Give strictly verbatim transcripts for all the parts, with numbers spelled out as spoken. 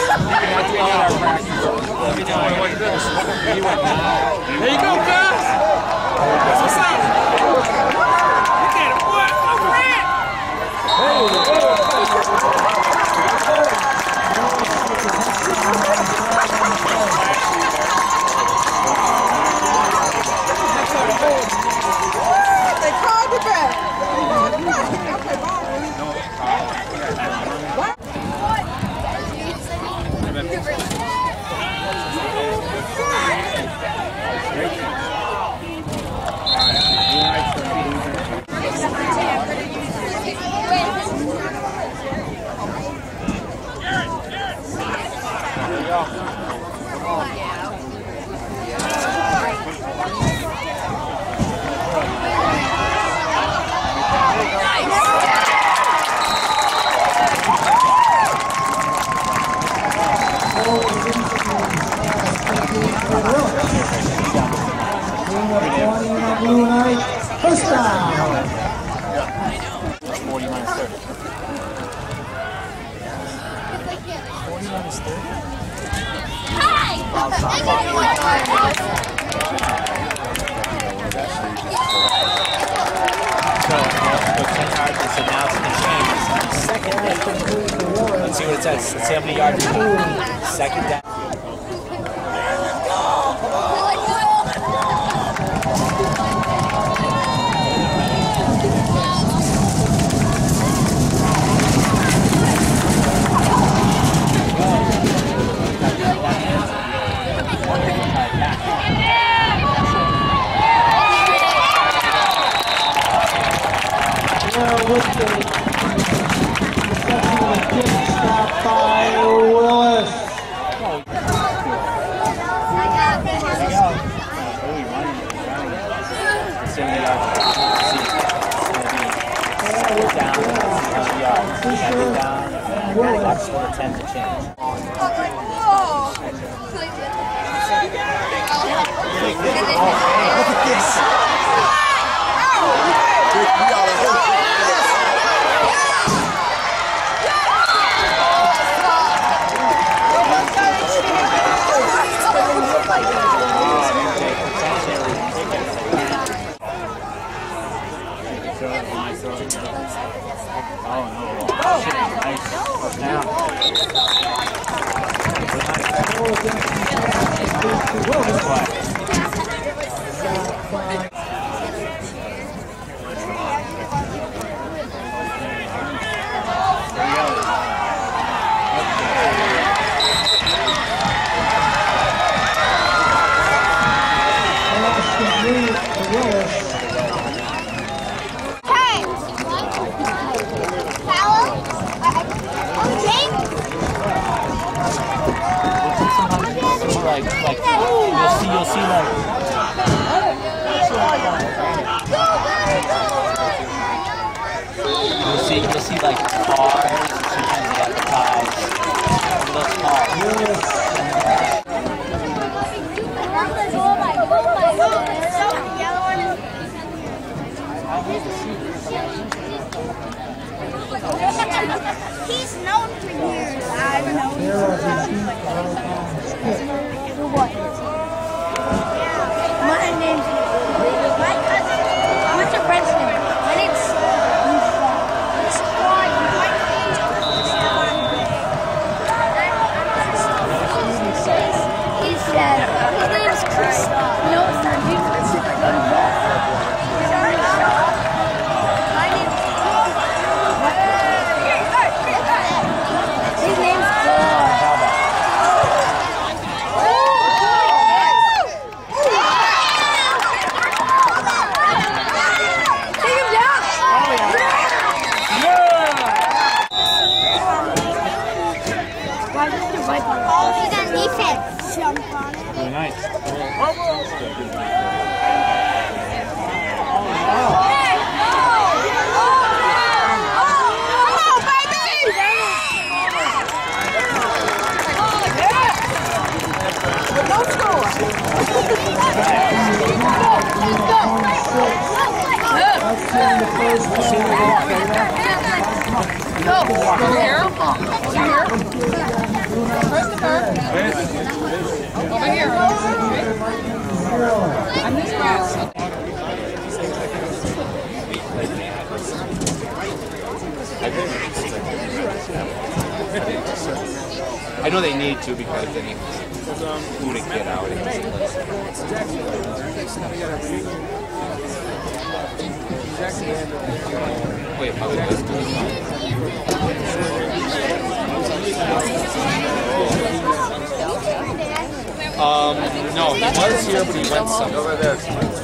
There you go, guys. That's what's up. Look at it, boy. Go Grant. They called the back. Okay, bye. Blue Knight, first down. forty minus thirty. forty minus thirty? So, go ten yards, and so now it's going to change. Second down. Let's see what it says. Let's see how many yards you need. Second down. With the reception of a kick stop by Willis. Watch for the ten to change. Look at this. Like, like, you'll see, you'll see, like, you'll see, you'll see, like, cars, sometimes they advertise, those cars. He's known for years. I've known for what? My name's my cousin. What's your friend's name? My name's This is why my He said his name's Chris. No, it's not. He's His name's He's on defense. Jump on it. Really nice. Go. Here. Here. I know they need to because they need food and get out. Wait, how Um, no, he was here, but he went somewhere. Over there.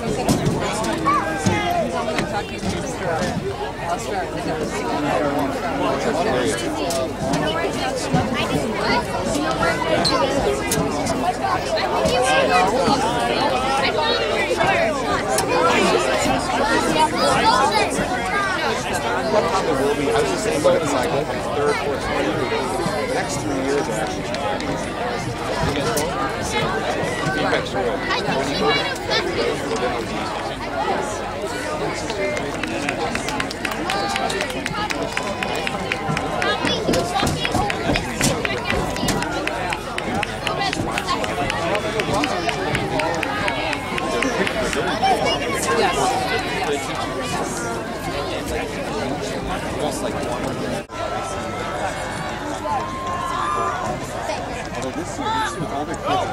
I was just saying, but it's like third, fourth, next three years actually. Almost like one. Although this year, these two older kids are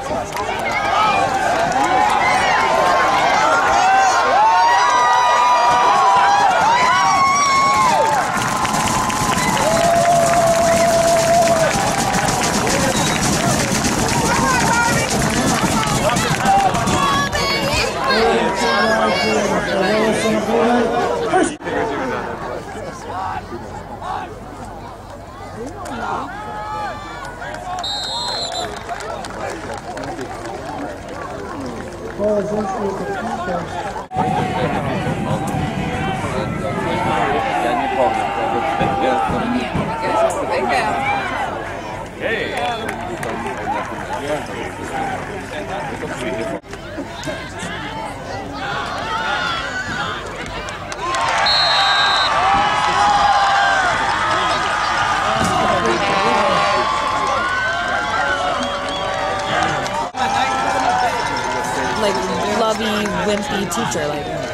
like lovey, wimpy teacher, like.